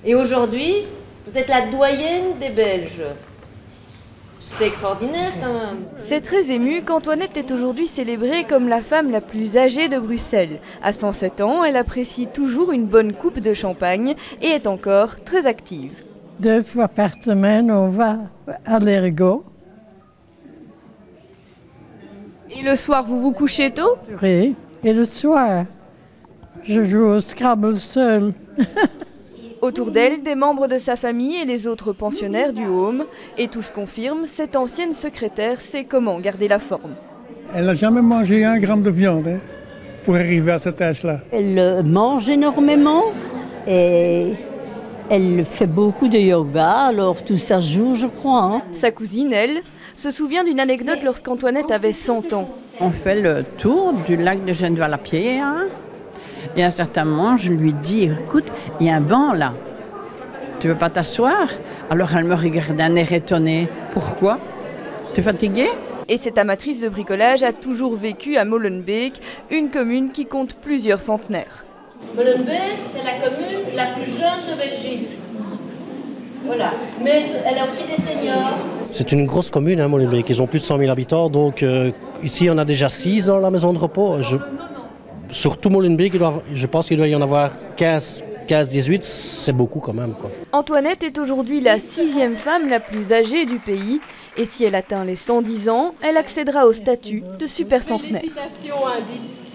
Et aujourd'hui, vous êtes la doyenne des Belges. C'est extraordinaire quand même. C'est très ému qu'Antoinette est aujourd'hui célébrée comme la femme la plus âgée de Bruxelles. À 107 ans, elle apprécie toujours une bonne coupe de champagne et est encore très active. 2 fois par semaine, on va à l'ergot. Et le soir, vous vous couchez tôt? Oui, et le soir, je joue au Scrabble seul. Autour d'elle, des membres de sa famille et les autres pensionnaires du home. Et tout se confirme, cette ancienne secrétaire sait comment garder la forme. Elle n'a jamais mangé 1 gramme de viande pour arriver à cet âge-là. Elle mange énormément et elle fait beaucoup de yoga, alors tout ça joue, je crois. Sa cousine, elle, se souvient d'une anecdote lorsqu'Antoinette avait 100 ans. On fait le tour du lac de Genevois à pied. Et à un certain moment, je lui dis, écoute, il y a un banc là. Tu veux pas t'asseoir? Alors elle me regarde d'un air étonné. Pourquoi? Tu es fatiguée? Et cette amatrice de bricolage a toujours vécu à Molenbeek, une commune qui compte plusieurs centenaires. Molenbeek, c'est la commune la plus jeune de Belgique. Voilà. Mais elle a aussi des seniors. C'est une grosse commune, Molenbeek. Ils ont plus de 100 000 habitants. Donc ici, on a déjà 6 dans la maison de repos. Sur tout Molenbeek, je pense qu'il doit y en avoir 15-18, c'est beaucoup quand même, quoi. Antoinette est aujourd'hui la 6e femme la plus âgée du pays. Et si elle atteint les 110 ans, elle accédera au statut de super centenaire. Félicitations, Indite.